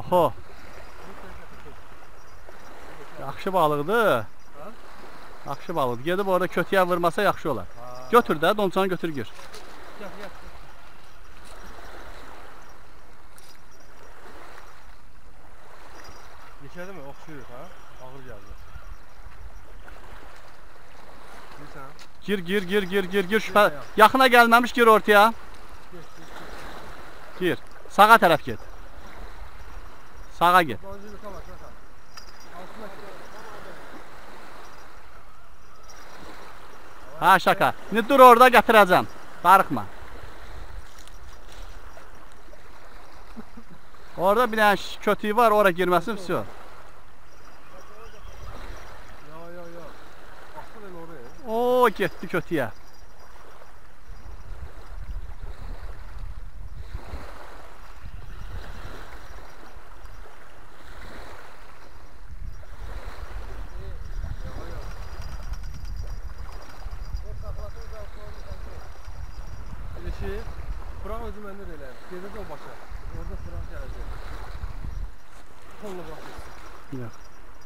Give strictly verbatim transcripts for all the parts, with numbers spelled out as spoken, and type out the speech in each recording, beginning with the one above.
Oho. Yaxşı balıqdır. Yaxşı balıqdır. Gedib orada kötüyə vurmasa yaxşı olar. Götür də, donçanı götür gör. Yekədi mi? Oxşuyur ha? Ağır gəldi. Gir, gir, gir, gir, gir, gir. Şübhə... Yaxına gəlməmiş gir ortaya. Gir. Sağa tərəf get. Sağa get. Ha şaka. İndi dur orada gətirəcəm. Darıxma. Orada bir dənə kötüyü var, oraya girməsin, vəsiyo. Ya ya ya. Baxsın elə oraya. Oo, getdi kötüyə. Bırak özü məndə də elə. Gedir o başa. Orada bırak gələcək. Kolunu bırakırsın. Yox.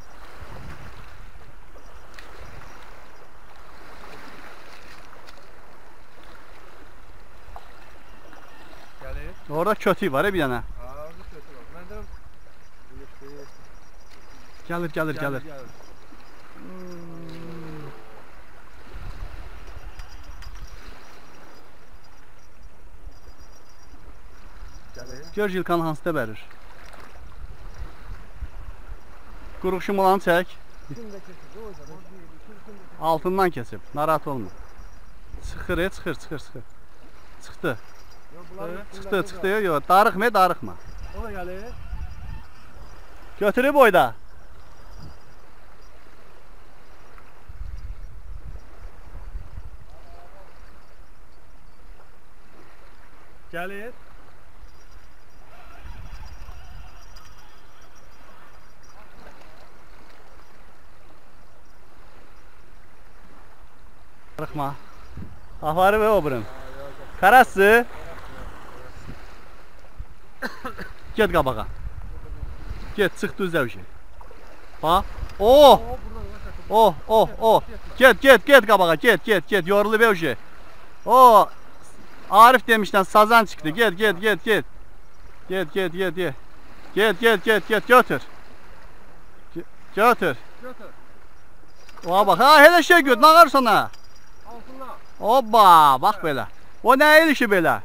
Gəlir. Orada kötü var, bir dənə. Ha, orada kötü var. Məndən Gəlir, gəlir, gəlir. Gör Jilkanın hansıda bərir. Quruq şumulanı çək. Altından kesib, narahat olma. Çıxır, e, çıxır, çıxır, çıxır. Çıxdı. Çıxdı, çıxdı, yox, darıxma, darıxma. O da gəlir. Götürüb oyda. Gəlir. Darıxma. Afarı və obrun. Karası. Get qabağa. Get, çıx düz zəvşi. Bax. Oh! Oh, oh, oh. Get, get, get qabağa, get, get, get. Yorulub evşi. Oh! Arif demişdən sazan çıxdı. Get, get, get, get. Get, get, get, get. Get, get, get, get, götür. Götür. Götür. Oha bax, ha, elə şey götür, nağar sana. Altından. Hoppa, bax belə. O nə el işi belə?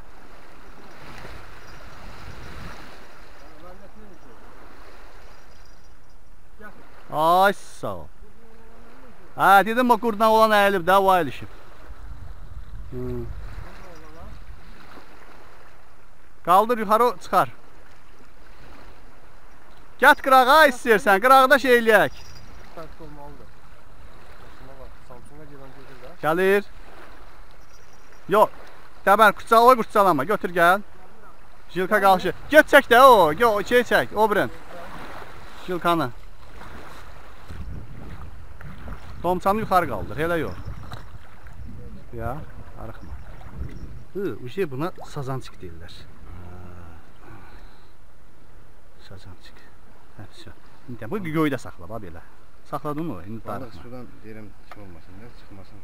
Ay, sağ ol. Ha, dedim o qurdan olan əyilib də, o əyilişib. Hmm. Qaldır, yuxarı çıxar. Gət qırağa istəyirsən, qıraqda şey eləyək. Gəlir. Yox, dəbər, o qurtsalama, götür gəl. Jilka qalşı. Get çək də o, şey çək, o birin. Jilkanı. Domçanı yuxarı qaldır, elə yox. Ya, arıqma. Bu şey buna sazançıq deyirlər. Sazançıq. Həpsi. İndi bu göydə saxla, bax belə. Saxladın mı? İndi darıqma. Sudan deyirəm, kim olmasın, nə çıxmasın.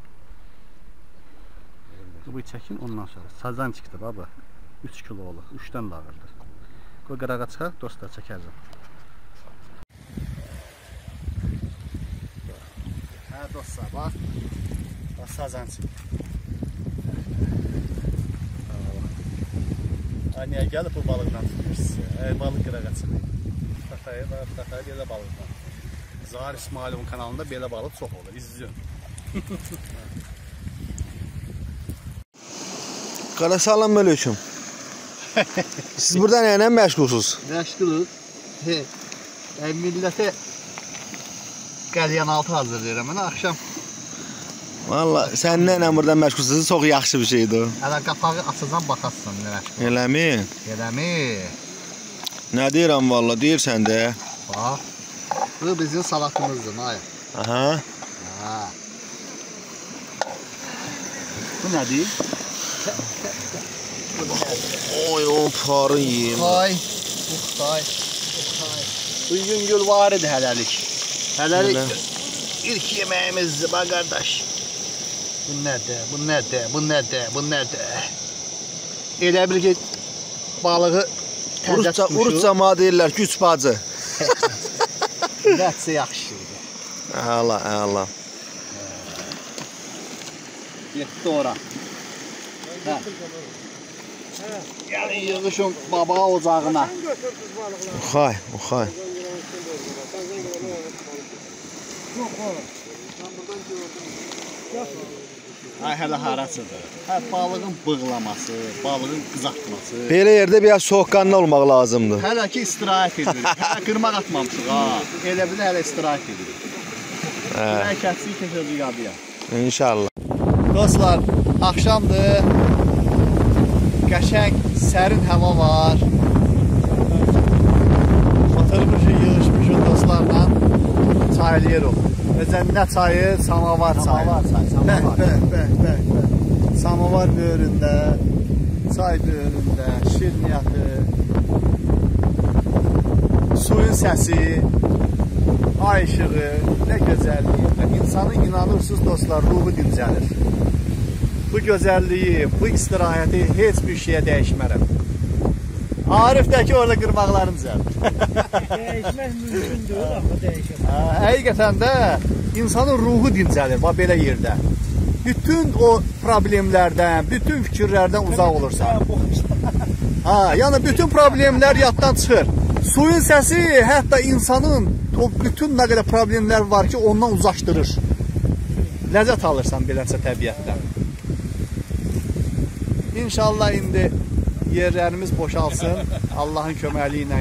Bu çəkin ondan sonra. Sazan çıxdı baba. üç kilo olur. üçdən də ağırdır. Qoy qırağa çıxar, dostlar çəkərəm. Hə dostlar, bax. Bax sazan çıxdı. Niyə gəlib bu balıqdan tutuyorsunuz? Ey balıq qırağa çıxır. Tataya və tataya belə balıqdan. Zahar İsmailovun kanalında belə balıq çox olur. İzləyin. Qara salam aleyküm. Siz burada nə ilə məşğulsuz? Məşğuluz. He. E, millətə qəlyan altı hazırlayıram. Mən axşam. Valla sən nə ilə burada məşğulsuz? Çox yaxşı bir şeydir. Hələ qapağı açacam baxasın nə məşğul. Eləmi? Eləmi? Nə deyirəm valla, deyirsən də. Bax. Bu bizim salatımızdır, Maya. Aha. Ha. Bu nədir? Oy, o parı yiyeyim. Xay. Xay. Yüngül var idi hələlik. Hələlik ilk yeməyimizdir bax qardaş. Bu nədir? Bu nədir? Bu nədir? Bu nədir? Elə bil ki balığı təzə tutmuşuq. Urusca ma deyirlər güc bacı. Nəsə yaxşı idi. Allah Allah. Getdi ora. Hə. Gəlin yığışın baba ocağına. Uxay, uxay. Ay hələ harasıdır. Hə, balığın bığlaması, balığın qızartması. Belə yerdə biraz soğuqqanlı olmaq lazımdır. Hələ ki istirahət edirik. Hələ qırmaq atmamışıq ha. Elə bilə hələ istirahət edirik. Hə. Hələ kəsik keçəcək adıya. İnşallah. Dostlar, axşamdır. Qəşəng, sərin hava var. Oturmuşuq, yığışmışıq dostlarla. Çaylayırıq. Necə nə çayı? Samavar çayı. Samavar çayı. Bəh, bəh, bəh, bəh, bəh. Samavar böyründə, çay böyründə, şirniyyatı, suyun səsi, ay işığı, nə gözəlliyi. İnsanın inanırsınız dostlar, ruhu dincəlir. Bu gözəlliyi, bu istirahəti heç bir şeyə dəyişmərəm. Arif də ki, orada qırmaqlarını cəl. Dəyişmək mümkündür, axı dəyişmək. Həqiqətən də insanın ruhu dincəlir, bax belə yerdə. Bütün o problemlərdən, bütün fikirlərdən uzaq olursan. Ha, yəni bütün problemlər yaddan çıxır. Suyun səsi hətta insanın o bütün nə qədər problemlər var ki, ondan uzaqlaşdırır. Ləzzət alırsan beləncə təbiətdən. İnşallah indi yerlərimiz boşalsın. Allahın köməkliyi ilə.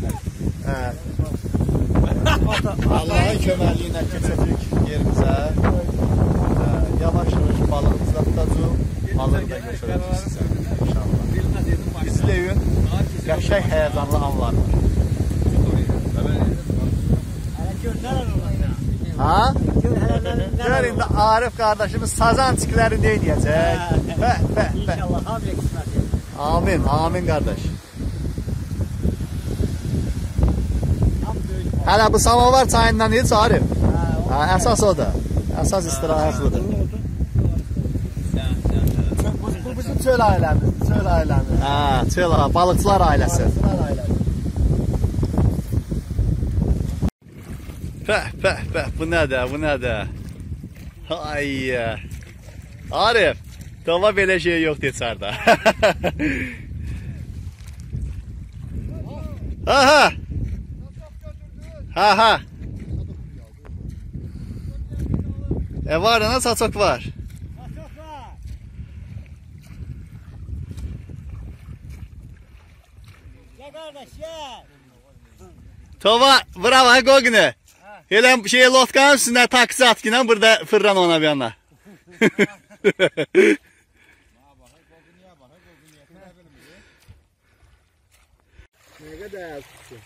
Allahın köməkliyi ilə keçəcək yerimizə. Yavaş-yavaş balığımızı da tutacaq. Balığı da götürəcək sizə. İnşallah. İzləyin. Qəşəng həyəcanlı anlar var. Ha? Gör indi Arif qardaşımız sazançikləri ne deyəcək? Bəh, bəh, bəh. İnşallah, hamıya qismət edin. Amin, amin qardaş. Hələ bu samavar çayından heç Arif? Hə, əsas o da. Əsas istirahət budur. Bu bizim çöl ailəmiz, çöl ailəmiz. Hə, çöl ailəmiz, balıqçılar ailəsi. Bəh, bəh, bəh, bu nədir, bu nədir? Ay, Arif, dava belə şey yoxdur içərdə. Ha, ha. Ha, ha. E var, nə saçaq var? Saçaq var. Ya qardaş, ya. Tova, bravo, Gogni. Elə şey lotkanın üstündə taksi atkıyla burada fırlan ona bir yana. Ne kadar tutsun?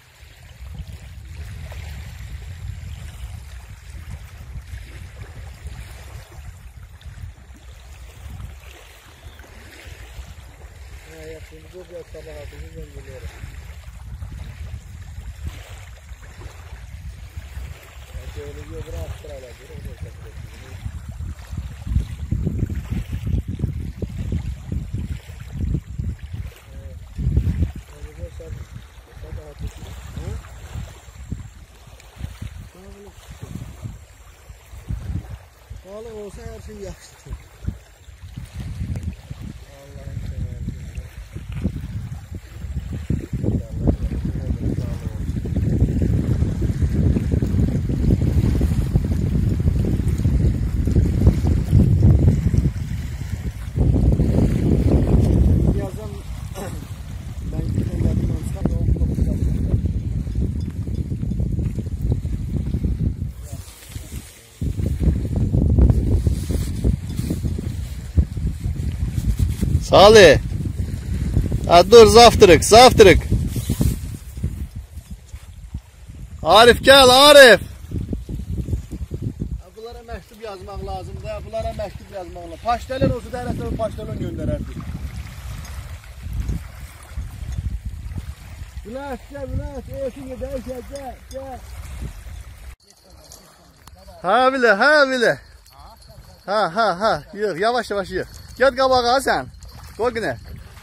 Ya yapayım, bu biraz kabahatımı ben biliyorum. Şöyle bir bırak sırayla bir onu çekeceğiz. Balık olsa her şey yaxşı. Allah'ın seversen. Salih. Ha, dur zavtırık, zavtırık. Arif gel, Arif. Bunlara məktub yazmaq lazımdır. Bunlara məktub yazmaq lazımdır. Paştelon olsa da hər tərəfə paştelon göndərərdik. Bülent gel Bülent. Eğitim gider gel gel gel. Ha bile ha bile. Ha ha ha. Yığ yavaş yavaş yığ. Get qabağa sen. Qoy günə.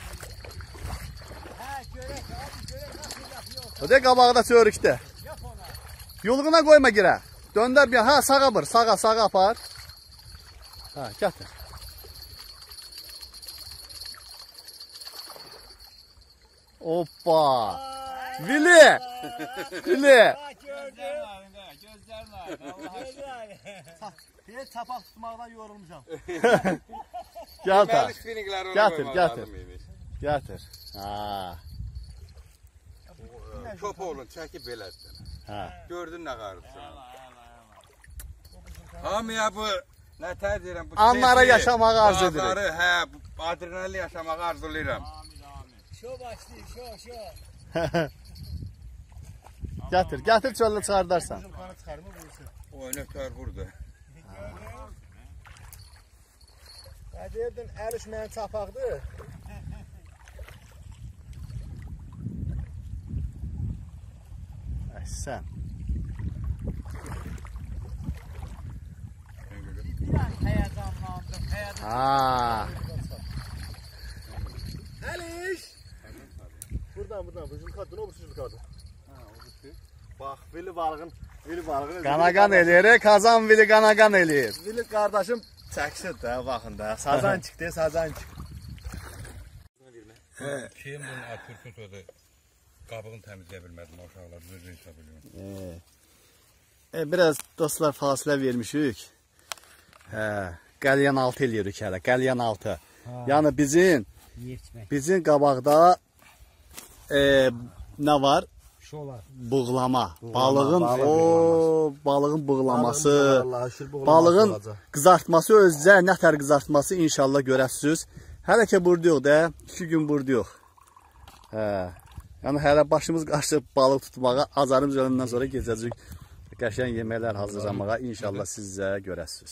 O da qabağda çörükdə. Yulğuna qoyma girə. Döndər bir. Ha sağa bır. Sağa sağa apar. Ha gətir. Hoppa. Vili. Vili. Hiç çapak tutmaqdan yorulmuşam. Gətir. Gətir, gətir. Gətir. Ha. Top oğlun çəkib belədir. Ha. Gördün nə qarıbsın. Hamıya bu nə tər deyirəm bu Anlara stresi, yaşamağı arzu edirik. bazarı, hə, bu adrenalin yaşamağı arzulayıram. Şo başlayır, şo şo. Gətir, gətir çöldə çıxardarsan. Kanı çıxarmı burası? Oyunu tör burada. Ədirdin əl iş mənim çapaqdır. Əhsən. Biraz həyacanlandım, həyacan. Ha. Əliş! Buradan, buradan, bu jülkadır, o bu jülkadır. Bax, Vili balığın, Vili balığın... Qanagan eləyir, kazan Vili qanagan eləyir. Vili qardaşım çəksin də, baxın da. Sazan çıxdı, sazan çıxdı. Şeyim bunun atırkın sözü qabığını təmizləyə bilmədim uşaqlar, özünü hesab ediyorum. E, biraz dostlar fasilə vermişik. Hə, qəlyan altı eləyirik hələ, qəlyan altı. Yəni bizim, bizim qabaqda e, nə var? Şolar. Buğlama. Balığın balıq o balığın buğlaması, Vallahi şir buğlaması balığın olacaq. qızartması özcə nətər qızartması inşallah görəsiniz. Hələ ki burduyuq da, iki gün burduyuq. Hə. Yəni hələ başımız qarışıb balıq tutmağa, azarım zölündən sonra gedəcəyik. Qəşəng yeməklər hazırlamağa inşallah sizə görəsiniz.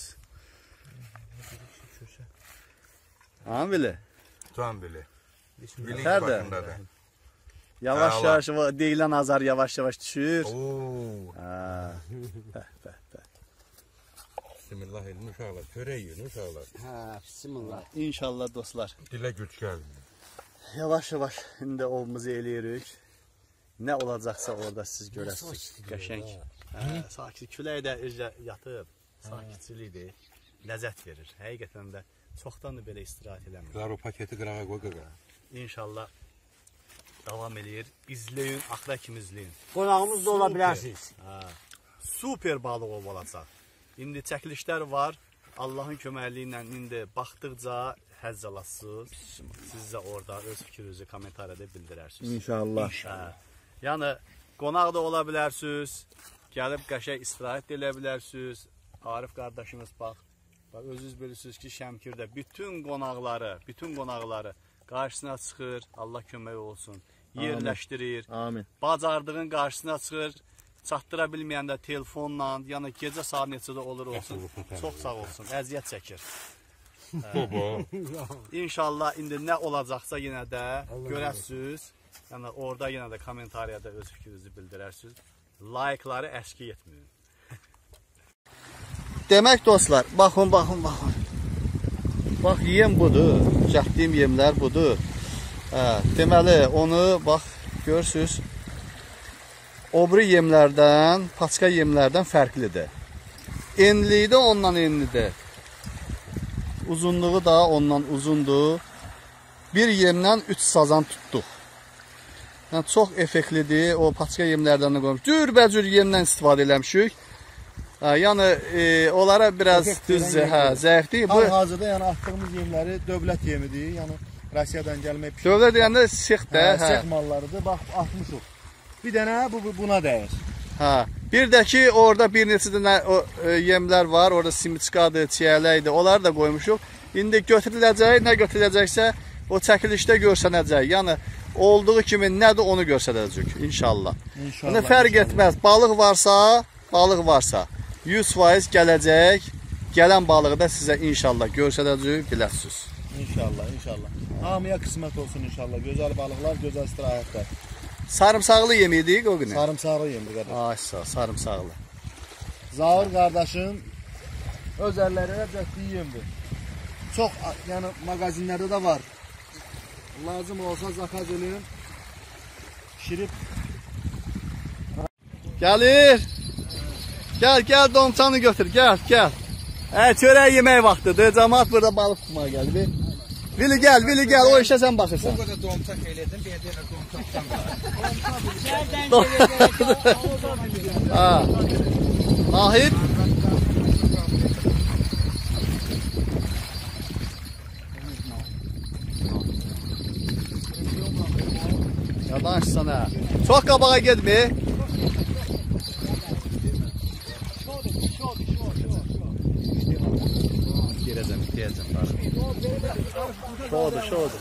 Ha Vili? Tuan bili. Bilik Nerede? başındadır. Yavaş Allah. yavaş deyilən azar yavaş yavaş düşür. Oo. Ha. Bəh, bəh, bəh. Bismillah elmi uşaqlar, çörək yiyin uşaqlar. Hə, bismillah. İnşallah dostlar. Dilə güc gəldi. Yavaş yavaş indi ovumuzu eləyirik. Nə olacaqsa orada siz görəsiniz. Qəşəng. Hə, sakit külək də özə yatıb. Sakitçilikdir. Ləzzət verir. Həqiqətən də çoxdandır belə istirahət eləmir. Qar o paketi qırağa qoy qaqa. İnşallah davam eləyir. İzləyin, axıra kimi izləyin. Qonağımız da ola bilərsiniz. Hə. Super balıq ov olacaq. İndi çəkilişlər var. Allahın köməkliyi ilə indi baxdıqca həzz alasınız. Siz də orada öz fikrinizi kommentariyada bildirərsiniz. İnşallah. Hə. Yəni qonaq da ola bilərsiniz. Gəlib qəşəng istirahət edə bilərsiniz. Arif qardaşımız bax, bax özünüz bilirsiniz ki, Şəmkirdə bütün qonaqları, bütün qonaqları qarşısına çıxır. Allah kömək olsun. Yerləşdirir. Amin. Bacardığın qarşısına çıxır. Çatdıra bilməyəndə telefonla, yəni gecə saat neçədə olur olsun. Çox sağ olsun. Əziyyət çəkir. Baba. İnşallah indi nə olacaqsa yenə də görəsiniz. Yəni orada yenə də kommentariyada öz fikrinizi bildirərsiniz. Like-ları əşki etməyin. Demək dostlar, baxın, baxın, baxın. Bax, yem budur. Cəhdiyim yemlər budur. Hə, deməli, onu bax, görürsünüz. Obri yemlərdən, paçka yemlərdən fərqlidir. Enliyi də ondan enlidir. Uzunluğu da ondan uzundur. Bir yemdən üç sazan tutduq. Yəni, çox effektlidir. O paçka yemlərdən də qoymuş. Cürbəcür yemdən istifadə eləmişik. Hə, yəni, e, onlara biraz düz, hə, zəifdir. Bu Hal-hazırda yəni atdığımız yemləri dövlət yemidir. Yəni Rusiyadan gəlmək pişik. dövlət deyəndə six də, Hə, hə. sex mallarıdır. Bax, atmışıq. Bir dənə bu, bu buna dəyir. Hə. Bir də ki, orada bir neçə dənə o e, yemlər var. Orada simiçkadır, çiyələkdir. Onları da qoymuşuq. İndi götürüləcək, nə götürüləcəksə o çəkilişdə görsənəcək. Yəni olduğu kimi nədir onu göstərəcək inşallah. İnşallah. Yəni fərq etməz. Balıq varsa, balıq varsa yüz faiz gələcək. Gələn balığı da sizə inşallah göstərəcək, biləsiniz. İnşallah, inşallah. Hamıya qismət olsun inşallah. Gözəl balıqlar, gözəl istirahətlər. Sarımsaqlı yemiydik o günü. Sarımsaqlı yemdi qardaş. Ay sağ, sarımsaqlı. Zaur qardaşın öz əlləri ilə cətdiyi yemdir. Çox, yəni mağazinlərdə də var. Lazım olsa zakaz edin. Pişirib. Gəlir. Gəl, gəl domçanı götür, gəl, gəl. Hə, çörək yemək vaxtıdır. Cəmaət burada balıq tutmağa gəldi. Vili gəl, Vili gəl, o işə sən baxırsan. Bu qədər domçaq elədim, bir yerdə domçaqdan qalır. Ha. Nahid. Yavaş sana. Çox qabağa getmə. Girəcəm, girəcəm. Şodur, şodur.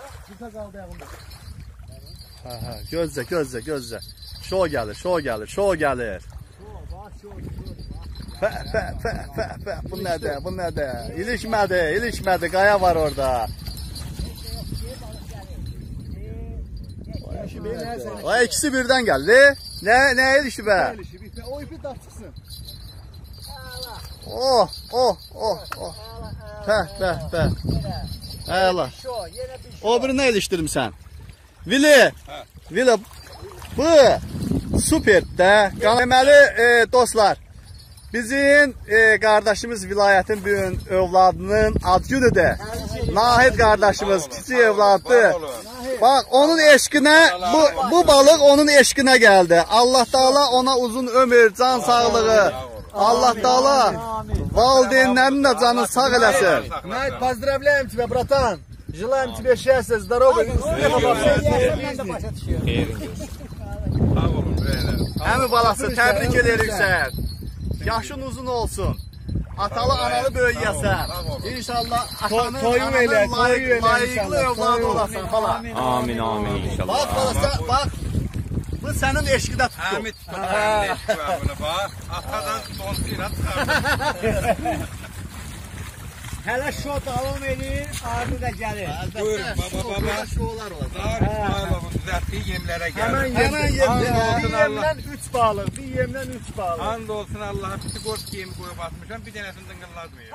Hə, hə, gözlə, gözlə, gözlə. Şo gəlir, şo gəlir, şo gəlir. Fə, fə, fə, fə, fə. Bu nədir, bu nədir? İlişmədi, ilişmədi, qaya var orada. O ikisi birdən gəldi. Nə, nə ilişdi bə? O ipi daf çıxsın. Oh, oh, oh, oh. Fə, fə, fə. Əla. O biri nə ilişdirmisən? Vili, Vili, bu superdə. Deməli, e, dostlar, bizim e, qardaşımız vilayətin bu gün övladının ad günüdür. Nahid qardaşımız kiçik övladdır. Bak onun eşqinə, bu, bu balıq onun eşqinə gəldi. Allah Taala ona uzun ömür, can sağlığı. Allah Taala valideynlərin də canı sağ eləsin. Nahid, поздравляем тебя, bratан. Желаем тебе счастья, здоровья, успеха во всем жизни. Sağ olun, beyler. Əmi balası, təbrik edirik sən. Yaşın uzun olsun. Atalı, analı böyüyəsən. İnşallah atanın, Toyun ananın elə, layiq, toyun elə layiqli inşallah, övladı toyun. olasan falan. Amin, amin inşallah. Bak balası, bak. Bu sənin eşqidə tutdu. Əmi tutun, əmi bunu bax. Atadan donsuyla çıxardım. Hələ şo davam edir, ardı da gəlir. Buyur, baba, baba. Şolar olacaq. Zahir İsmailovun düzəltdiyi yemlərə Hemen gəlir. yem, Hemen yem, bir Allah. yemden üç balık, bir yemden üç balık. And olsun Allah'a bir sigorta yemi koyup atmışam, bir tanesini dıngıllatmıyor.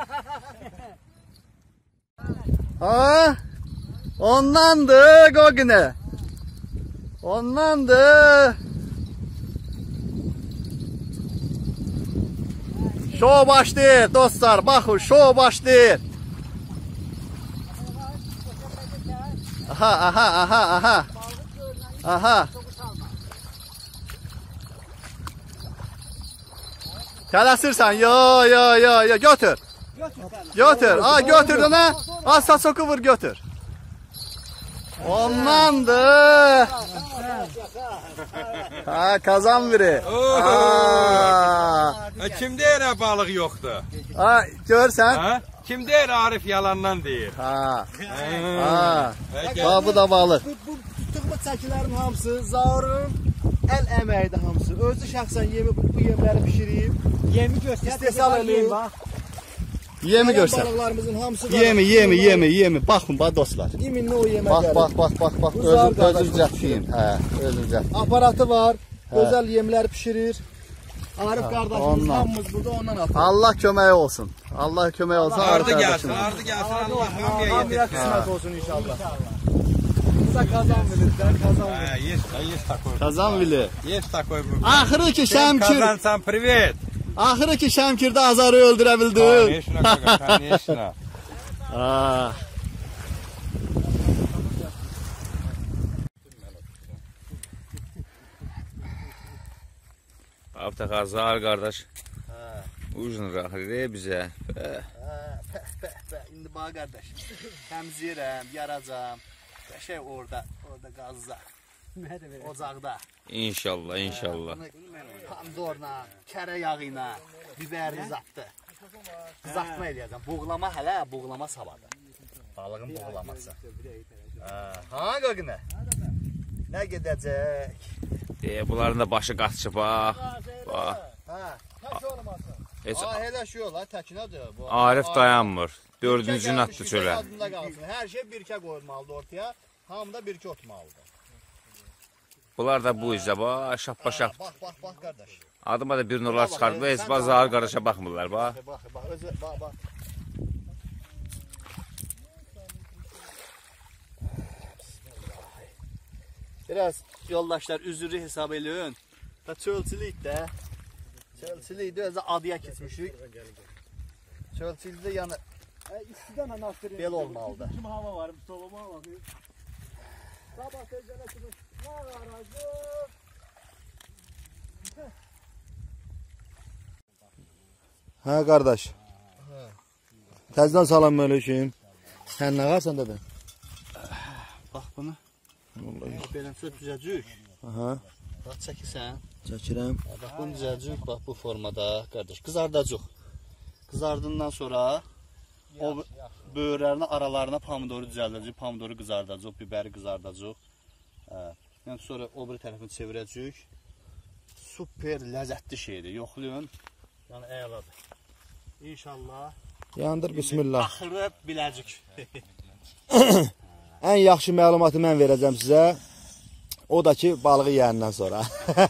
Ha? Ondandır Gogine. Ondandır. Şov başlayır dostlar. Bakın şov başlayır. Aha aha aha aha. Aha. Tələsirsən. Yo yo yo yo götür. Götür. Ha götürdün ha. Ha saçoku vur götür. Ondandır. Ha kazan biri. Ha. Ha, kim deyir ha balık yoktu? Ha görsən. Ha? Kim deyir Arif yalandan deyir? Ha. Ha. Ha. Peki. Ha bu da balık. Bu, bu tutduğumuz çəkilərin hamısı, Zaurun əl əməyidir hamısı. Özü şəxsən yemi, bu, bu yemləri pişirib. Yemi göstər. İstehsal eləyib. Yemi Qalan görsən. balıqlarımızın hamısı var. Yemi yemi yemi yemi. Baxın bax dostlar. İminli o yemə Bak gəlir. bak bak bak bak Bu özüm zar özüm qardaşım. cəhdiyim. Hə, özüm cəhdiyim. Aparatı var, Hə. gözəl yemlər pişirir. Arif qardaşımız ondan. hamımız burada ondan atır. Allah köməyi olsun. Allah köməyi olsun. Ardı Arif gelsin, qardaşım. ardı gelsin Allah hamıya Hamıya yetirsin. qismət olsun inşallah. Bu da kazan bilir, sen kazan bilir. Ha, есть, а есть такой. Kazan bili. Есть такой. Axırı ki Şəmkir, Kazansan привет. axırı ki Şəmkirdə Azarı öldürə bildin. Конечно, кага, конечно. Ha. Abtaq Azar qardaş. Uzun rəxli bizə. İndi bax qardaş. Təmizləyirəm, yaracam. Qəşəng orada, orada qazda. Ocaqda. İnşallah, inşallah. Pomidorla, kərə yağı ilə, bibəri zatdı. Qızartma eləyəcəm. Buğlama hələ, buğlama savadı. Balığın buğlaması. Ha, qaqınə? Nə gedəcək? Deyə bunların da başı qaççı bax. Bax. Ha, tək olmasın. Heç Ha, elə şey olar, təkinədir bu. Arif dayanmır. Dördüncü natdı çölə. Hər şey birkə qoyulmalıdır ortaya. Hamı da birkə otmalıdır. Bunlar da bu izlə, bax, şappa şap. Bax, bax, bax qardaş. Adıma da bir nollar çıxarıb, heç bax, zahar qardaşa baxmırlar, bax. Bax, bax, özü, bax, bax. Biraz yoldaşlar üzürü hesab eləyin. Da çölçülük də. Çölçülük də özü adıya keçmişik. Çölçülükdə yəni İstidən anahtarı. bel olmalıdır. Kim hava var, soğuma var. Sabah tezgahına çıkmış. Ne var acı? Hə qardaş. Təzdən salam aleyküm. Sən nə varsan dedi? Bax bunu. Vallahi. Belə söz düzəcük. Aha, Bax çəkirsən. çəkirəm. Bax bunu düzəcük bax bu formada qardaş. Qızardacaq. Qızardından sonra o böyürlərini aralarına pomidoru düzəldəcək, pomidoru qızardacaq, biberi qızardacaq. Hə. Yəni sonra o biri tərəfini çevirəcək. Super ləzzətli şeydir. Yoxlayın. Yəni əladır. İnşallah. Yandır bismillah. Axırı biləcək. Ən yaxşı məlumatı mən verəcəm sizə. O da ki, balığı yeyəndən sonra.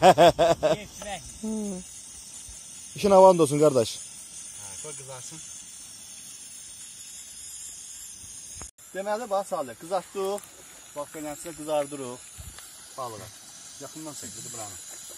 İşin havan olsun qardaş. Qoy qızarsın. Deməli, bax saldır. Qızartdıq. Bax beləcə qızardırıq balığı. Yaxından çəkdir buranı.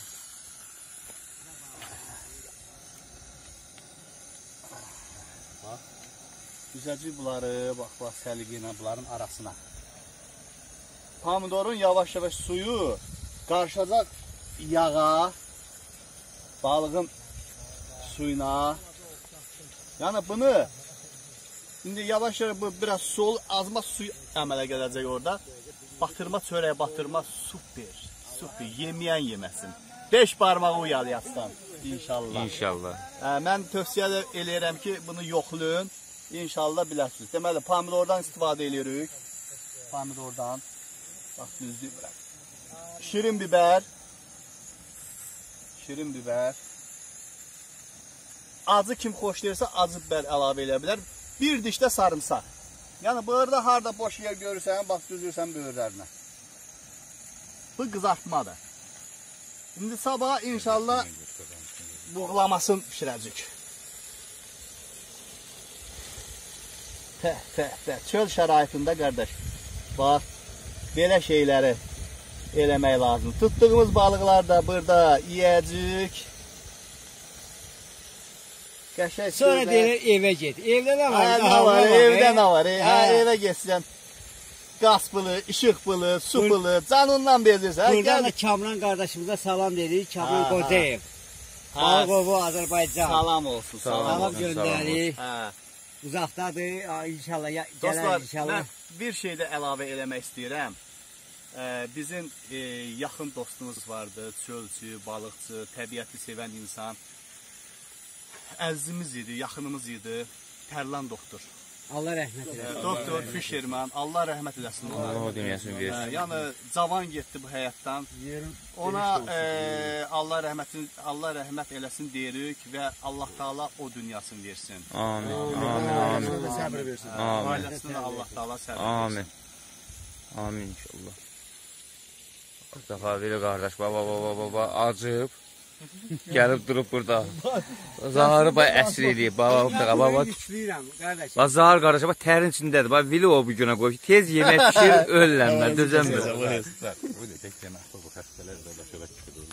Bax. Düzəcək bunları, bax, bax, səliqə ilə bunların arasına. Pomidorun yavaş-yavaş suyu qarışacaq yağa, balığın suyuna. Yəni bunu indi yavaş-yavaş bu biraz sol azma su əmələ gələcək orada. Batırma çörəyə batırma super. Super yeməyən yeməsin. beş barmağı uyalayasdan inşallah. İnşallah. Hə, mən tövsiyə eləyirəm ki, bunu yoxlayın. İnşallah biləsiniz. Deməli, pomidordan istifadə edirik. Pomidordan. Bax, düzdür bırak. Şirin biber. Şirin biber. Acı kim xoşlayırsa acı biber əlavə edə bilər. Bir diş də sarımsaq. Yəni burada harda boş yer görürsən, bax düzürsən böyürlərinə. Bu qızartmadır. İndi sabah inşallah buğlamasını pişirəcək. Təh, təh, təh. Çöl şəraitində qardaş. Bax, belə şeyləri eləmək lazım. Tutduğumuz balıqlar da burada yeyəcək. Qəşəng. Sonra deyir evə get. Evdə nə var? Hə, nə var? Evdə nə var? Hə, evə getsən. Qaz pılı, işıq pılı, su pılı, canından bezirsən. Buradan da Kamran qardaşımıza salam dedik. Kamran Qocayev. Balqovu Azərbaycan. Salam olsun. Salam göndərik. Hə. Uzaqdadır. İnşallah gələr Dostlar, inşallah. mən bir şey də əlavə eləmək istəyirəm. Ee, bizim e, yaxın dostumuz vardı, çölçü, balıqçı, təbiəti sevən insan. Əzizimiz idi, yaxınımız idi, Tərlan doktor. Allah rəhmət eləsin. Ee, doktor Fişerman, Allah rəhmət eləsin ona. Allah dünyasını Ee, versin. yəni cavan getdi bu həyatdan. Ona e, Allah rəhmətin Allah rəhmət eləsin deyirik və Allah Taala o dünyasını versin. Amin. Amin. Amin. Səbr versin. Amin. Ailəsinə Allah Taala səbr Amin. versin. Amin inşallah. Daha belə qardaş, baba, baba, baba, acıb. Gəlib durub burada. Zaharı bay əsr eləyib, baba, baba, baba. Ben güçlüyüm kardeş. Bax, Zahar qardaş, bax, tərin içindədir. Bax, vili o bu günə qoy ki, tez yemək pişir, öllənmə, dözəmdir. Bu da tek yemək, bu xəstələr də başa çıxır.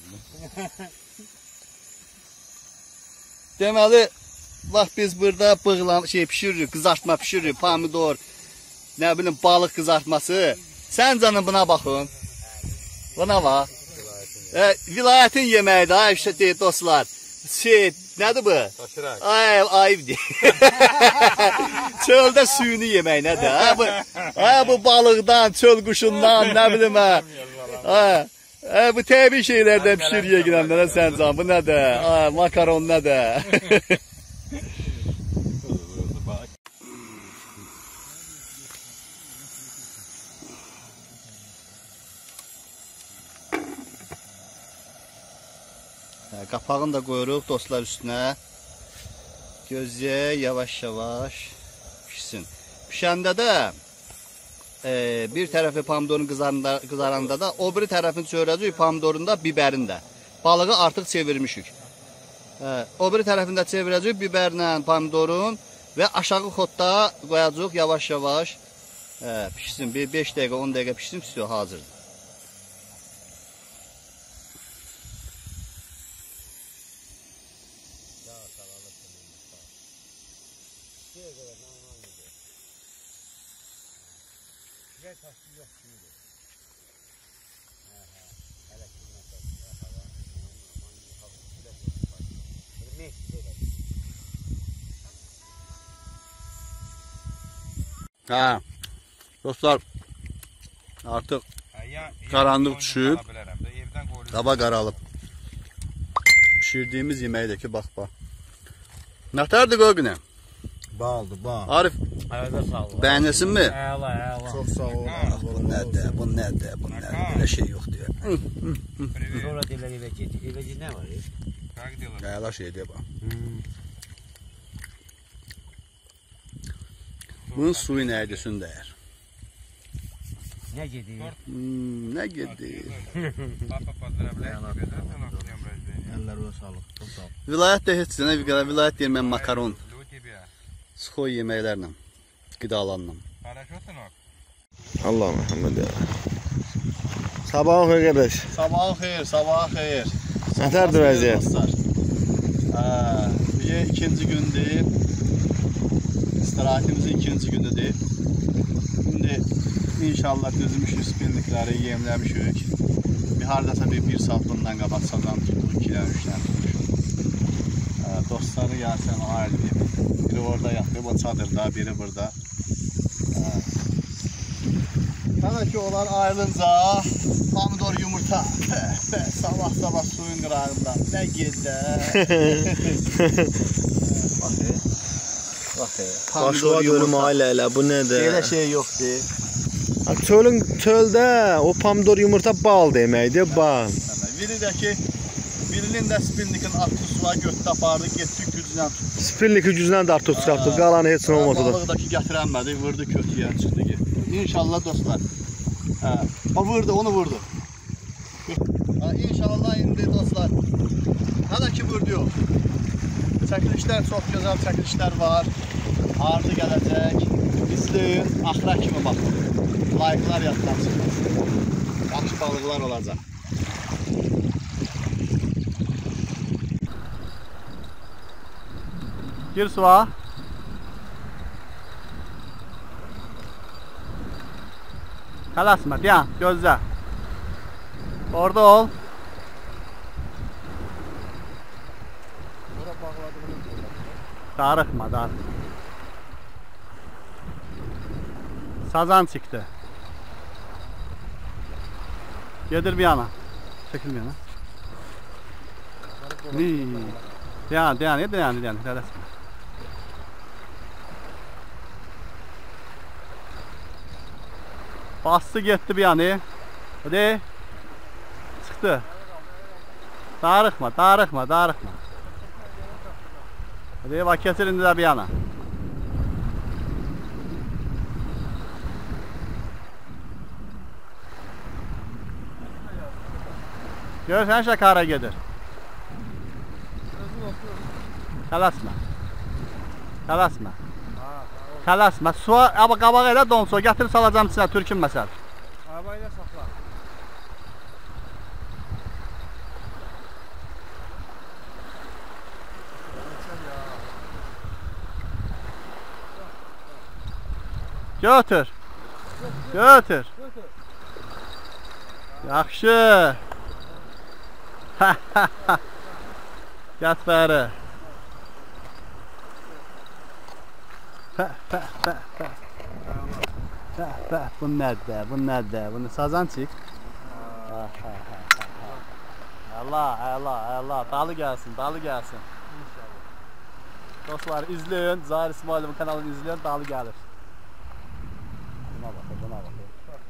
Deməli, bax biz burada bığlam şey pişiririk, qızartma pişiririk, pomidor, nə bilim balıq qızartması. Sən canım buna baxın. Buna bax. E, vilayətin yeməyidir, ay şey, dostlar. Şey, nədir bu? Taşırak. Ay, ayıbdır. Çöldə suyunu yemək nədir? Ha bu, ha bu balıqdan, çöl quşundan, nə bilim ha. Ha, ha bu təbii şeylərdən pişiriyə girənlərə sən can. Bu nədir? Ha, makaron nədir? Qapağını da qoyuruq dostlar üstünə. Gözləyək, yavaş-yavaş pişsin. Pişəndə də e, bir tərəfi pomidorun qızaranda, qızaranda da o biri tərəfini çörəcəyik pomidorun da bibərin də. Balığı artıq çevirmişik. E, o biri tərəfini də çevirəcəyik biberlə pomidorun və aşağı xodda qoyacağıq yavaş-yavaş e, pişsin. Bir beş dəqiqə on dəqiqə pişsin, pişsin hazırdır. Ha, dostlar, artıq qaranlıq düşüb, qaba qaralıb. Pişirdiyimiz yeməkdəki bax, bax. Nətərdir qoqunə? Baldı, bal. Arif, bəyənəsin mi? Əla, əla. Çox sağ ol. Bu nədir, bu nədir, bu nədir, belə şey yoxdur. Sonra deyirlər evə get. Evə get nə var? Qəla şeydir, bax. Bunun suyu nəydəsin dəyər? Nə gedir? Hmm, nə gedir? Əllər ola sağlıq. Çox sağ ol. Vilayət də heç sənə vilayət deyir, mən makaron. Sıxoy yeməklərlə, qidalarla. Allah Muhammed ya. Sabahın xeyir qardaş. Sabahın xeyir, sabahın xeyir. Nətərdir vəziyyət? Bugün ikinci gündür. İstirahatimizin ikinci günüdür. Şimdi inşallah düzmüşük spinlikləri, yemləmişik. Bir hardasa bir, bir saat bundan qabaq sazan tutduq, ikilər, üçlər tutmuşuq. Dostları gəlsən ayrılıyıb. Biri orada yatıb, o çadırda, biri burada. Hələ ki onlar ayrılınca pomidor yumurta. Sabah sabah suyun qırağında. Nə gedə. Başlığa görüm ailə, bu nədir? Elə şey yoxdur. Çölün, çöldə o pomidor yumurta bal deməkdir, bal. Biri də ki, birinin də spinnikin atlı suya götdə apardı, getdi güclə tutdu. Spinliki güclə də artıq çıxartdı, qalanı heç nə olmadı da. Balığı da ki, gətirənmədi, vurdu kötüyə, çıxdı ki. İnşallah dostlar. Hə, o vurdu, onu vurdu. Ha, inşallah indi dostlar. Hələ ki vurdu yox. Çəkilişlər, çox gözəl çəkilişlər var. Ardı gələcək. İzləyin, axıra kimi baxın. Layıqlar yaddan çıxmasın. Yaxşı balıqlar olacaq. Gir suya. Tələsmə, dayan, gözlə. Orada ol. Darıxma, darıxma. Sazan çıktı. Gedir bir yana. Çekil bir yana. Dayan, dayan, dayan, dayan. Tələsmə. Bastı getdi bir yana. Hadi. Çıktı. Darıxma, darıxma, darıxma. Hadi bak getir indi də bir yana. Görürsən şəkara gedir. Tələsmə. Tələsmə. Tələsmə. Suya, ama qabağı elə don suya gətirib salacam içinə, türkün məsəl. Arabayla saxla. Götür. Götür. Yaxşı. Yat bəri. Bu nədir? Bu nədir? Bunu sazan çıx. Allah, Allah, Allah. Dalı gəlsin, dalı gəlsin. Dostlar izləyin. Zahir İsmailov'un kanalını izləyin. Dalı gəlir. Buna bakın, buna bakın.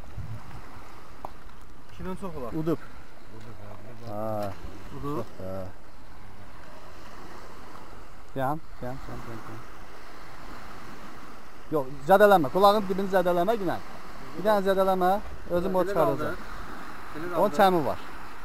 Kimin çox olar? Udub. Ha. Udub. Ha. Yan, yan, yan, yan. Yox, zədələmə. Qulağın dibini zədələmə günə. Bir dənə zədələmə, özüm o çıxaracaq. Onun çəmi var.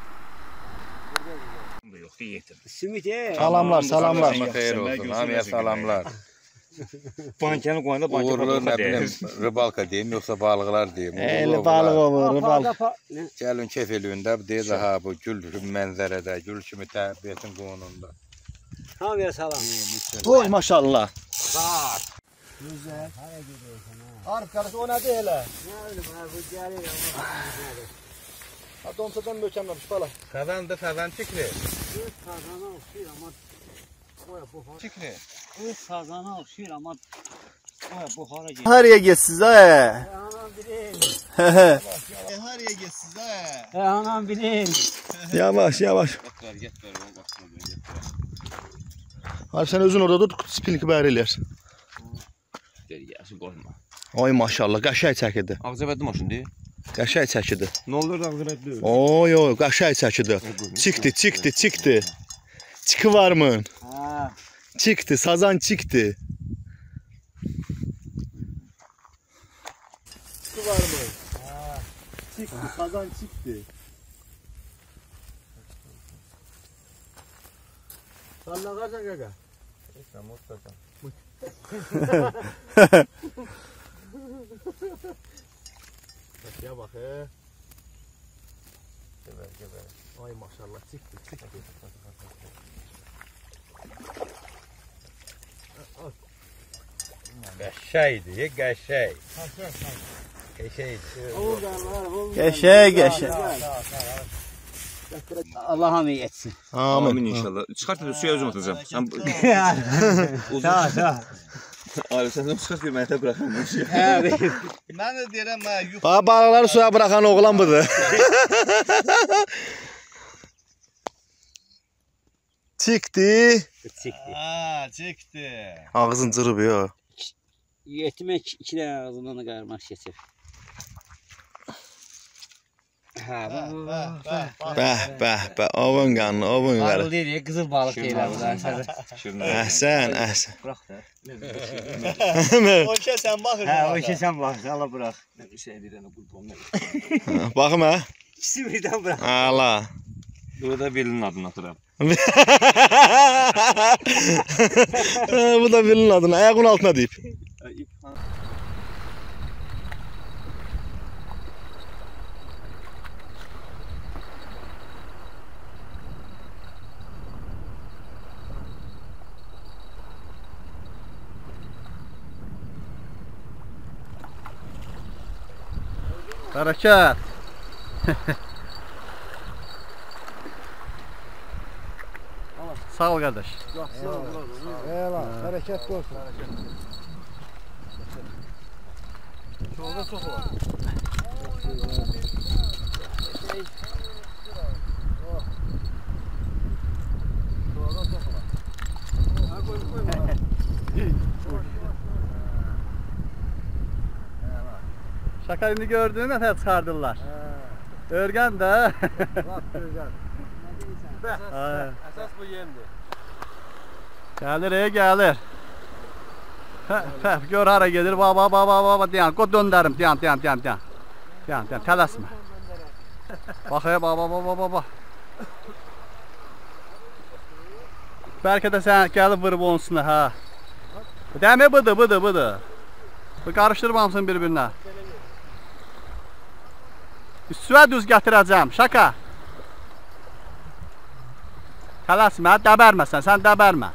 Simit e. Salamlar, salamlar. Xeyir olsun, hamıya salamlar. Bankanı qoyanda banka Uğurlu nə bilim, ribalka deyim, yoxsa balıqlar deyim. Elə balıq olur, balıq. Gəlin kef eləyində, deyir ha bu gül kimi mənzərədə, gül kimi təbiətin qoynunda. Hamıya salam. Oy maşallah. Güzel. Arif qardaş o nədir elə? Ne öyle bu gəlir ama. Ha donsadan möhkəmləmiş bala. Fəvəndir, fəvən çikli. Öz sazana oxşuyur amma oya buxar. Çikli. Öz sazana oxşuyur amma oya buxara gedir. Haraya getsiniz ha? Anam bilin. E haraya getsiniz ha? E anam bilin. Yavaş yavaş. Getlər, getlər, o baxsın, getlər. Arif sen özün orada dur, spinningi bəhər eləyər. Geriyə, qoyma. Oy maşallah, qəşəng çəkidi. Ağzəbədli maşındır. Qəşəng çəkidi. Nə olur da ağzına? Oy oy, qəşəng çəkidi. Çıxdı, çıxdı, çıxdı. Çıxı var mı? Ha. Çıxdı, sazan çıxdı. Çıxı var mı? Ha. Çıxdı, sazan çıxdı. Sen ne kadar gaga? İşte mutlaka. Ya bak he. Geber, geber. Ay maşallah çıktı çıktı. Qəşəydir, qəşəy. Qəşəydir. Geçe geçe. Allah hamı yetsin. Amin. Amin inşallah. Çıxart da suya özüm atacağım. Sən Sağ sağ. Abi sən də çıxart bir mənətə bıraxın bu şey. Ben de deyirəm mən. Bax balıqları suya bırakan oğlan budur. Çıktı. Çıktı. Ha, çıktı. Ağzın cırıb ya. Yetmek iki tane ağzından da qarmaq keçir. Ha, Bəh, bəh, bəh. Ovun qanlı, ovun balık qanlı. değil, kızıl balık değil bu da. Əhsən, əhsən. Bırak da. O şey sen bakın. Ha, o işe sen bak, Allah bırak. Bir şey deyirəm, qurban. Baxım ha. İkisi birden bırak. Allah. Burada belinin adını atıram. Bu da birinin adını ayağın altına deyip. Hərəkət. Sağ ol qardaş. Eyvallah, hərəkət olsun. Çoğda çox var. Şaka indi gördüğün nəfər çıxardırlar. Örgən də. Lap gözəl. Əsas bu yemdir. Gəlir, e, gəlir. Fəf, fəf, gör hara gedir. Baba, baba, baba, dayan. Qod döndərim, dayan, dayan, dayan, dayan. Dayan, dayan, tələsmə. Bax, e, baba, baba, baba. Bəlkə də sən gəlib vırıb onun üstünə, hə. Dəmi bıdı, bıdı, bıdı. Bu qarışdırmamsın bir-birinə. Üstüvə düz gətirəcəm, şaka. Tələsmə, dəbərməsən, sən dəbərmə.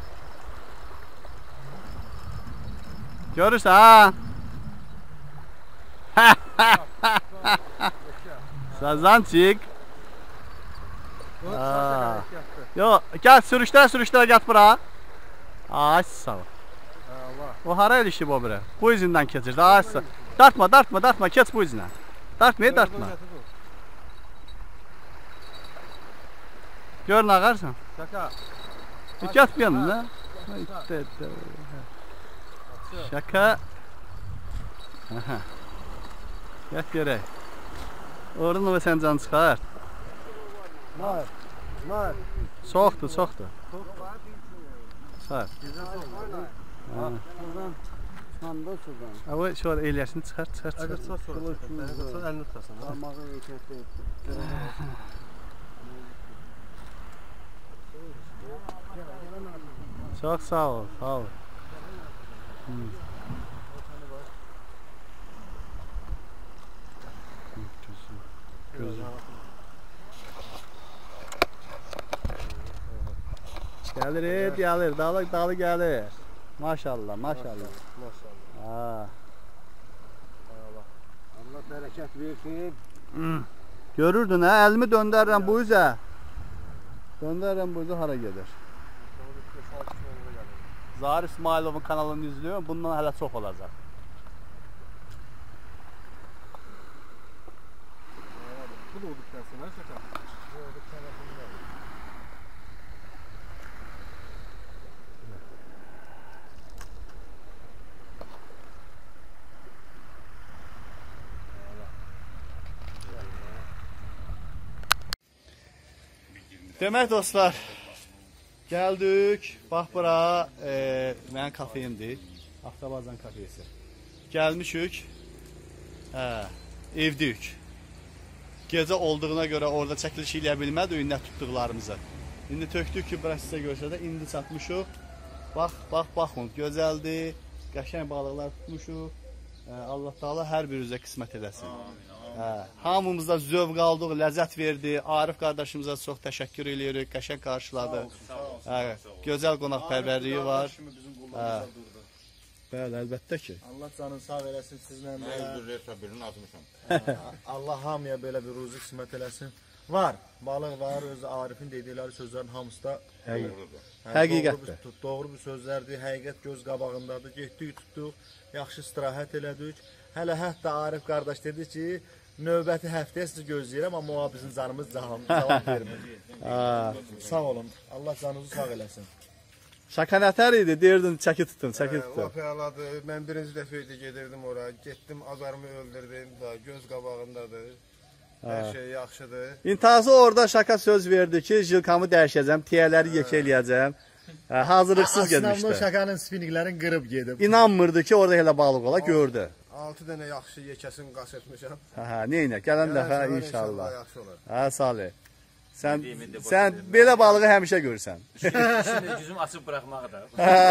Görürsən, ha? Sazancik. Yox, gəl, sürüşdərə, sürüşdərə gət bura. Ay, sağ ol. O hara ilişib o biri? Bu izindən keçir, ay, sağ ol. Dartma, dartma, dartma, keç bu izinə. Dartma, dartma. Gör nə qarsan? Şaka. Get bir yanına. Şaka. Get görək. Oradan o sən can çıxar. Var. Var. Soğukdur, soğukdur. Çıxar. Çıxanda sudan. Ama şöyle eliyasını çıxar, çıxar, çıxar. Əgər çıxar sonra. Sonra əlini tutarsan. Parmağı ehtiyatlı etdi. Çok sağ ol, sağ ol. Hmm. Gözüm. Gelir, et, gelir, dalı, dalı gelir. Maşallah, maşallah. Maşallah. Ha. Allah bərəkət versin. Hmm. Görürdün ha, elimi döndürürəm bu üzə. Döndürürəm bu üzə hara gedir. Zahir İsmailov'un kanalını izliyorum. Bundan hələ çox olacaq. Bu da olduktan sonra şaka. Bu olduktan sonra. Demək dostlar, gəldik. Bax bura e, mənim kafeyimdir. Avtobazan kafesi. Gəlmişik. Hə, evdəyik. Gecə olduğuna görə orada çəkiliş eləyə bilmədik nə tutduqlarımızı. İndi tökdük ki, bura sizə görsədə indi çatmışıq. Bax, bax, baxın, gözəldir. Qəşəng balıqlar tutmuşuq. Allah Taala hər birinizə qismət eləsin. Hə, hamımızda zövq aldıq, ləzzət verdi. Arif qardaşımıza çox təşəkkür edirik. Qəşəng qarşıladı. Hə, gözəl qonaqpərvərliyi var. Hə. Bəli, əlbəttə ki. Allah canını sağ eləsin sizlə Mən belə. özür səbirini atmışam. Allah hamıya belə bir ruzi qismət eləsin. Var, balıq var, öz Arifin dedikləri sözlərin hamısı da Doğrudur. hə, Həqiqətdir. Doğru, bir- doğru bir sözlərdir, həqiqət göz qabağındadır. Getdik, tutduq, yaxşı istirahət elədik. Hələ hətta Arif qardaş dedi ki, növbəti həftəyə sizi gözləyirəm, amma o bizim canımız cavab vermir. Ha. Sağ olun, Allah canınızı sağ eləsin. Şaka nətər idi? Deyirdin, çəki tutun, çəki O tutun. fəaladır. Mən birinci dəfə idi gedirdim ora. Getdim, azarımı öldürdüm. Da göz qabağındadır. Hər şey yaxşıdır. İntihası orada şaka söz verdi ki, jilkamı dəyişəcəm, tiyələri yekə eləyəcəm. Hə, hazırlıqsız Aslında bu getmişdi. şakanın spinniklərini qırıb gedib. İnanmırdı ki, orada elə balıq ola, gördü. altı dənə yaxşı yekəsini qaç etmişəm. Hə, hə, neynə, gələn dəfə Gələn səfər inşallah. yaxşı olar. Hə, Salih. Sən sən belə balığı həmişə görsən. Şimdi yüzüm açıb buraxmağı da.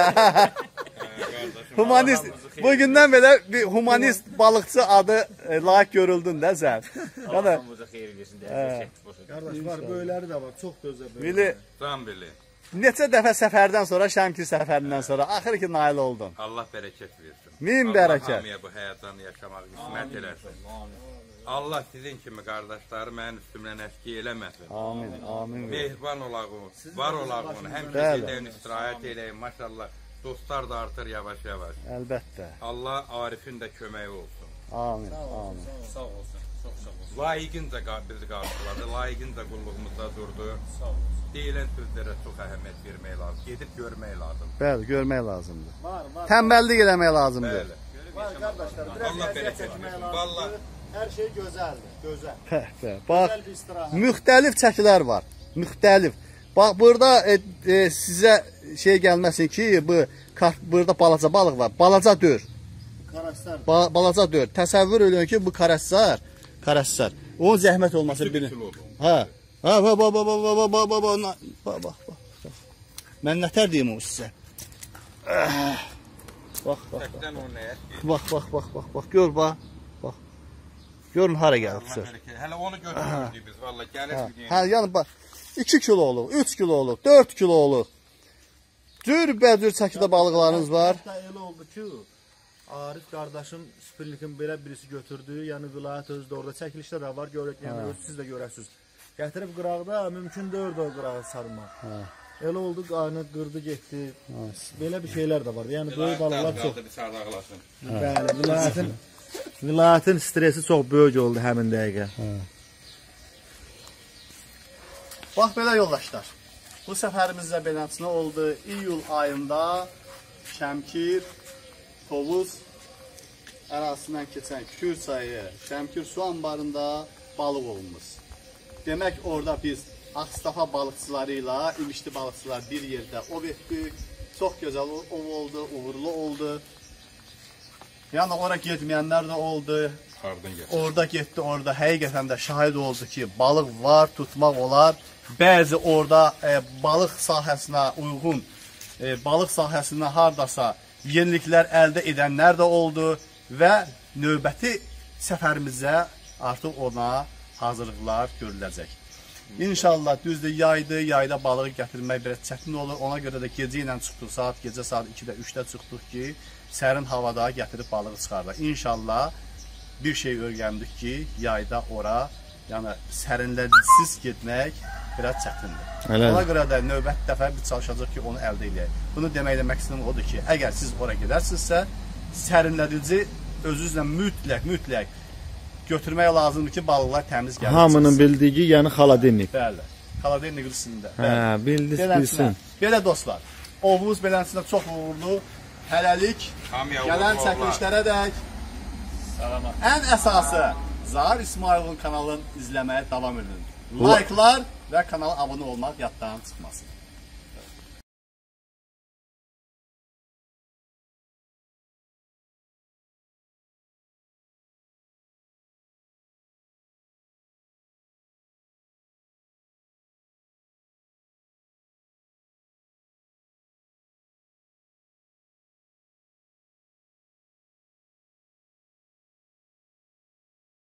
Humanist. Bugündən belə bir humanist balıqçı adı e, layiq görüldün də sən. Yəni Allah'ımıza xeyir versin deyə. Qardaş var, böyləri də var, çox gözəl böylər. Bili Can bili. neçə dəfə səfərdən sonra, Şəmkir səfərindən sonra axır ki nail oldun. Allah bərəkət versin. Min Allah bərəkət. hamıya bu həyatını yaşamaq qismət eləsin. Allah sizin kimi qardaşları mənim üstümdən əski eləməsin. Amin, amin. Mehriban olağın, var olağın, həmişə Bəli. sizdən istirahət eləyin. Maşallah, dostlar da artır yavaş-yavaş. Əlbəttə. Allah Arifin də köməyi olsun. Amin, amin. Sağ olsun. Çox sağ olsun. Layiqincə qa- bizi qarşıladı, layiqincə qulluğumuzda durdu. Deyilən sözlərə çox əhəmiyyət vermək lazım, gedib görmək lazım. Bəli, görmək lazımdır. Var, var. Tənbəllik eləmək lazımdır. Bəli. Var qardaşlar, biraz Allah əziyyət bərəkət çəkmək versin. lazımdır. Vallahi. Hər şey gözəldir, gözəl. Pəh, pəh. Bax, Gözəl bir istirahət. müxtəlif çəkilər var. Müxtəlif. Bax, burada e, e, sizə şey gəlməsin ki, bu kart, burada balaca balıq var. Balaca dör. Qaraslar. Ba balaca dör. Təsəvvür edin ki, bu karəssar, karəssar. Onun zəhmət olması Küçük bilir. kilodur. Hə. Hə, bax, bax, bax, bax, bax, bax, bax, bax, bax, bax, bax. Mən nətər deyim o sizə? Ah. Bax, bax, Təkdən o nəyə? bax, bax, bax, bax, bax, gör bax. Bax. Görün hara gəlib Allah sır. bərəkət. Hələ onu götürürdük biz valla. Gəlir Hə, bir hə, yəni bax, iki kilo olur, üç kilo olur, dörd kilo olur. Cürbəcür çəkidə balıqlarınız var. Hətta elə oldu ki, Arif qardaşın spirlikin belə birisi götürdü. Yəni vilayət özü də orada çəkilişdə də var, görək, yəni öz siz də görəsiniz. Gətirib qıraqda mümkün deyil o qırağı sarmaq. Elə oldu, qaynı qırdı, getdi. Belə bir şeylər də var. Yəni böyük balıqlar çox. Bir sardaqlasın. Bəli, vilayətin vilayətin stresi çox böyük oldu həmin dəqiqə. Bax belə yoldaşlar. Bu səfərimizdə beləsinə oldu. İyul ayında Şəmkir, Tovuz ərazisindən keçən Kür çayı, Şəmkir su anbarında balıq olunmuş. Demək orada biz Ağstafa balıqçıları ilə İmişli balıqçılar bir yerdə ov etdik. Çox gözəl ov oldu, uğurlu oldu. Yəni ora getməyənlər də oldu. Hardan gəlir? Orada getdi, orada həqiqətən də şahid oldu ki, balıq var, tutmaq olar. Bəzi orada e, balıq sahəsinə uyğun, e, balıq sahəsində hardasa yeniliklər əldə edənlər də oldu və növbəti səfərimizə artıq ona hazırlıqlar görüləcək. İnşallah düzdür, yaydı, yayda balığı gətirmək biraz çətin olur. Ona görə də gecə ilə çıxdıq, saat gecə saat ikidə, üçdə çıxdıq ki, sərin havada gətirib balığı çıxardıq. İnşallah bir şey öyrəndik ki, yayda ora, yəni sərinlədisiz getmək biraz çətindir. Elədir. Ona görə də növbəti dəfə biz çalışacaq ki, onu əldə edək. Bunu deməklə məqsədim odur ki, əgər siz ora gedərsinizsə, sərinlədici özünüzlə mütləq, mütləq götürmək lazımdır ki, balıqlar təmiz gəlsin. Hamının bildiyi, yəni xaladennik. Bəli, xaladennik üstündə. Hə, bildiniz, bilsin. Belə dostlar, ovumuz belənsinə çox uğurlu. Hələlik, gələn çəkilişlərə dək. Ən əsası, Zahir İsmayılın kanalını izləməyə davam edin. Like'lar və kanala abunə olmaq yaddan çıxmasın.